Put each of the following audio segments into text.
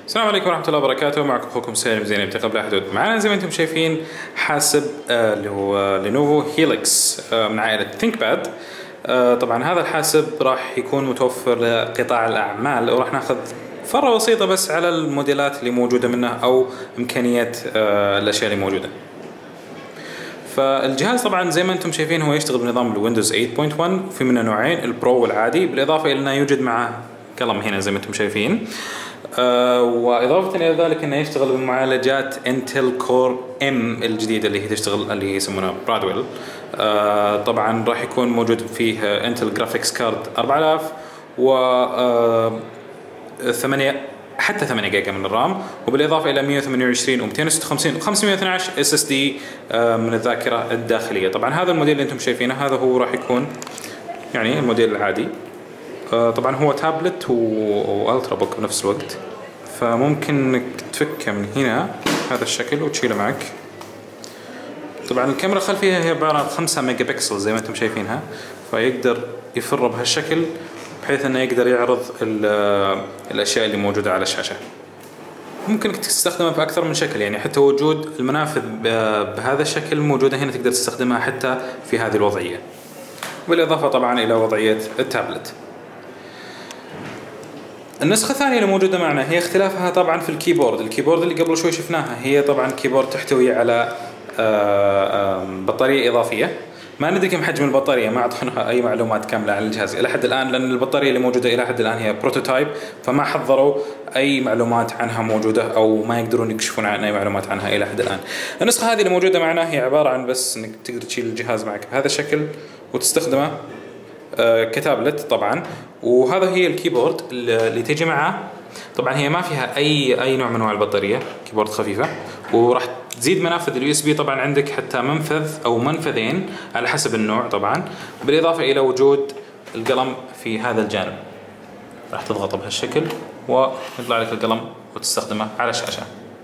السلام عليكم ورحمة الله وبركاته. معكم أخوكم سالم زين يبتغي بلا حدود. معنا زي ما أنتم شايفين حاسب اللي هو لينوفو هيليكس من عائلة ثينك باد. طبعا هذا الحاسب راح يكون متوفر لقطاع الأعمال، وراح ناخذ فرة بسيطة بس على الموديلات اللي موجودة منه أو إمكانيات الأشياء اللي موجودة. فالجهاز طبعا زي ما أنتم شايفين هو يشتغل بنظام الويندوز 8.1، في منه نوعين، البرو والعادي، بالإضافة إلى أنه يوجد معه قلم هنا زي ما أنتم شايفين. وإضافة إلى ذلك إنه يشتغل بمعالجات انتل كور ام الجديدة اللي هي تشتغل اللي هي يسمونها برادويل. طبعا راح يكون موجود فيه انتل جرافيكس كارد 4000 و 8 حتى 8 جيجا من الرام، وبالإضافة إلى 128 و 256 و 512 اس اس دي من الذاكرة الداخلية. طبعا هذا الموديل اللي أنتم شايفينه هذا هو راح يكون يعني الموديل العادي. طبعا هو تابلت والترا بوك بنفس الوقت، فممكن انك تفكه من هنا هذا الشكل وتشيله معك. طبعا الكاميرا الخلفيه هي عباره عن 5 ميجا بكسل زي ما انتم شايفينها، فيقدر يفر بهالشكل بحيث انه يقدر يعرض الاشياء اللي موجوده على الشاشه. ممكن تستخدمها باكثر من شكل، يعني حتى وجود المنافذ بهذا الشكل موجوده هنا، تقدر تستخدمها حتى في هذه الوضعيه، بالاضافه طبعا الى وضعيه التابلت. النسخة الثانية اللي موجودة معنا هي اختلافها طبعا في الكيبورد. الكيبورد اللي قبل شوي شفناها هي طبعا كيبورد تحتوي على بطارية إضافية. ما ندري كم حجم البطارية، ما أعطونا أي معلومات كاملة عن الجهاز إلى حد الآن، لأن البطارية اللي موجودة إلى حد الآن هي بروتوتايب، فما حضروا أي معلومات عنها موجودة، أو ما يقدرون يكشفون عن أي معلومات عنها إلى حد الآن. النسخة هذه اللي موجودة معنا هي عبارة عن بس إنك تقدر تشيل الجهاز معك بهذا الشكل وتستخدمه كتابلت طبعا. وهذا هي الكيبورد اللي تجي معه. طبعا هي ما فيها اي نوع من انواع البطاريه، كيبورد خفيفه، وراح تزيد منافذ اليو اس بي. طبعا عندك حتى منفذ او منفذين على حسب النوع طبعا، بالاضافه الى وجود القلم في هذا الجانب. راح تضغطه بهالشكل ويطلع لك القلم وتستخدمه على الشاشه.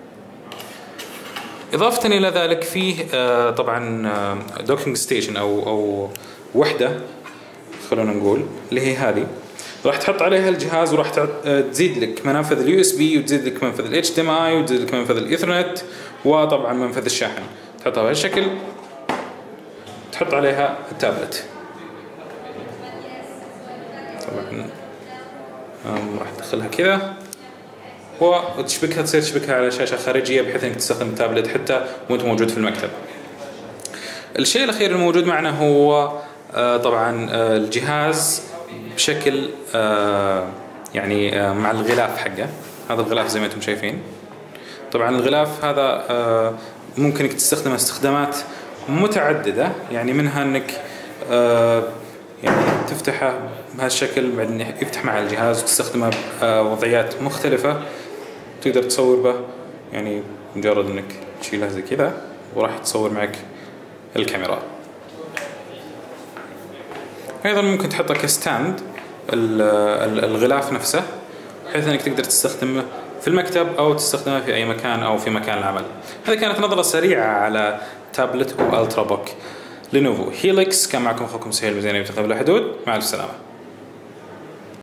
اضافه الى ذلك فيه طبعا دوكينج ستيشن او وحده، خلونا نقول اللي هي هذه، راح تحط عليها الجهاز وراح تزيد لك منافذ اليو اس بي، وتزيد لك منفذ الاتش دي ام اي، وتزيد لك منفذ الايثرنت، وطبعا منفذ الشاحن. تحطها بهالشكل، تحط عليها التابلت. طبعا راح تدخلها كذا وتشبكها، تصير تشبكها على شاشه خارجيه بحيث انك تستخدم التابلت حتى وانت موجود في المكتب. الشيء الاخير الموجود معنا هو طبعا الجهاز بشكل يعني مع الغلاف حقه. هذا الغلاف زي ما انتم شايفين. طبعا الغلاف هذا ممكن انك تستخدمه استخدامات متعدده، يعني منها انك يعني تفتحه بهالشكل، بعدين يفتح مع الجهاز وتستخدمه بوضعيات مختلفه. تقدر تصور به، يعني مجرد انك تشيلها زي كذا وراح تصور معك الكاميرا. ايضا ممكن تحطه كستاند الغلاف نفسه، بحيث انك تقدر تستخدمه في المكتب او تستخدمه في اي مكان او في مكان العمل. هذه كانت نظرة سريعة على تابلت والترا بوك لينوفو هيليكس. كان معكم اخوكم سهيل زين يبتغي بلا حدود. مع السلامة.